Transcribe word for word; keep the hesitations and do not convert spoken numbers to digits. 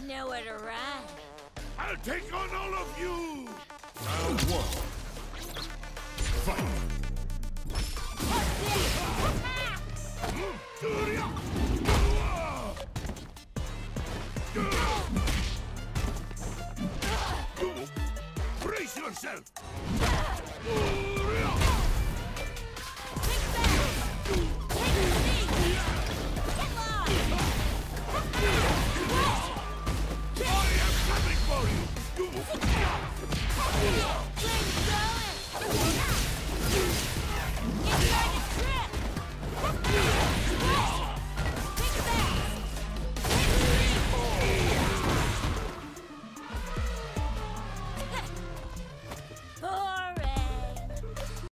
know where to run. I'll take on all of you! Round one. Fight! Brace yourself!